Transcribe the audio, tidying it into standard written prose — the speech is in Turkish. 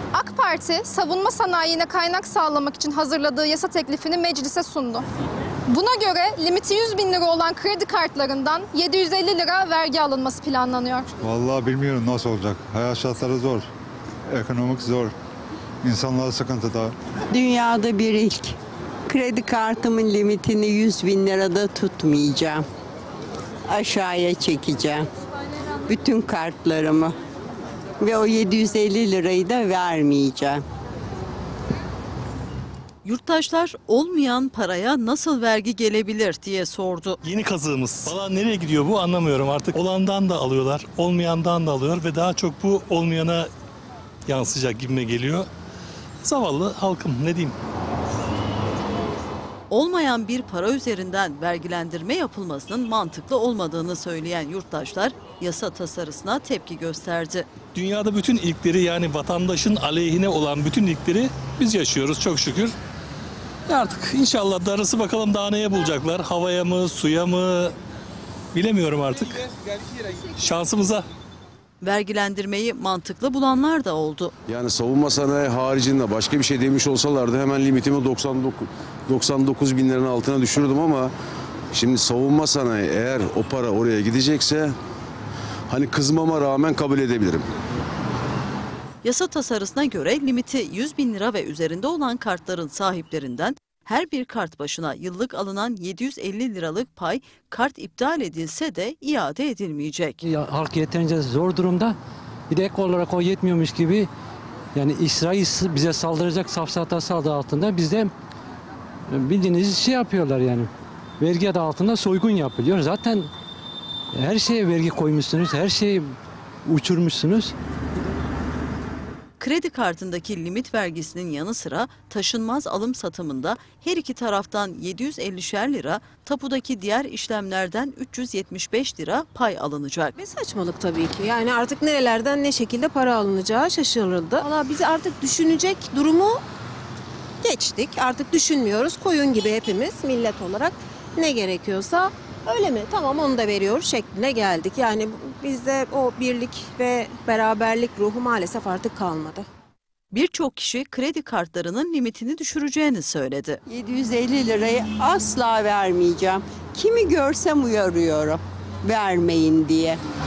AK Parti, savunma sanayine kaynak sağlamak için hazırladığı yasa teklifini meclise sundu. Buna göre limiti 100 bin lira olan kredi kartlarından 750 lira vergi alınması planlanıyor. Vallahi bilmiyorum nasıl olacak. Hayat şartları zor. Ekonomik zor. İnsanlar sıkıntıda. Dünyada bir ilk. Kredi kartımın limitini 100 bin lirada tutmayacağım. Aşağıya çekeceğim. Bütün kartlarımı. Ve o 750 lirayı da vermeyeceğim. Yurttaşlar olmayan paraya nasıl vergi gelebilir diye sordu. Yeni kazığımız. Valla nereye gidiyor bu anlamıyorum artık. Olandan da alıyorlar, olmayandan da alıyor ve daha çok bu olmayana yansıyacak gibime geliyor. Zavallı halkım ne diyeyim. Olmayan bir para üzerinden vergilendirme yapılmasının mantıklı olmadığını söyleyen yurttaşlar yasa tasarısına tepki gösterdi. Dünyada bütün ilkleri, yani vatandaşın aleyhine olan bütün ilkleri biz yaşıyoruz çok şükür. Artık inşallah darısı bakalım daha neye bulacaklar. Havaya mı, suya mı bilemiyorum artık. Şansımıza. Vergilendirmeyi mantıklı bulanlar da oldu. Yani savunma sanayi haricinde başka bir şey demiş olsalardı hemen limitimi 99 bin liranın altına düşürdüm ama şimdi savunma sanayi eğer o para oraya gidecekse hani kızmama rağmen kabul edebilirim. Yasa tasarısına göre limiti 100 bin lira ve üzerinde olan kartların sahiplerinden her bir kart başına yıllık alınan 750 liralık pay kart iptal edilse de iade edilmeyecek. Halk yeterince zor durumda. Bir de ek olarak o yetmiyormuş gibi yani İsrail bize saldıracak safsatası adı altında bizde bildiğiniz şey yapıyorlar yani. Vergi adı altında soygun yapılıyor. Zaten her şeye vergi koymuşsunuz, her şeyi uçurmuşsunuz. Kredi kartındaki limit vergisinin yanı sıra taşınmaz alım satımında her iki taraftan 750'şer lira, tapudaki diğer işlemlerden 375 lira pay alınacak. Ve saçmalık tabii ki. Yani artık nerelerden ne şekilde para alınacağı şaşırıldı. Valla bizi artık düşünecek durumu geçtik. Artık düşünmüyoruz. Koyun gibi hepimiz millet olarak ne gerekiyorsa öyle mi? Tamam onu da veriyoruz şekline geldik. Yani bizde o birlik ve beraberlik ruhu maalesef artık kalmadı. Birçok kişi kredi kartlarının limitini düşüreceğini söyledi. 750 lirayı asla vermeyeceğim. Kimi görsem uyarıyorum vermeyin diye.